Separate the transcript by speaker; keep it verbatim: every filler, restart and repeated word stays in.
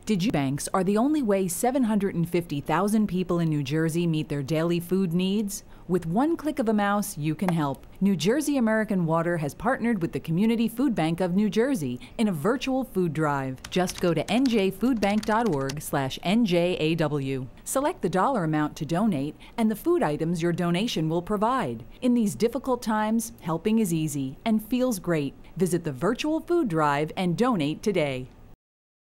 Speaker 1: Did you banks are the only way seven hundred fifty thousand people in New Jersey meet their daily food needs? With one click of a mouse, you can help. New Jersey American Water has partnered with the Community Food Bank of New Jersey in a virtual food drive. Just go to n j food bank dot org slash N J A W. Select the dollar amount to donate and the food items your donation will provide. In these difficult times, helping is easy and feels great. Visit the virtual food drive and donate today.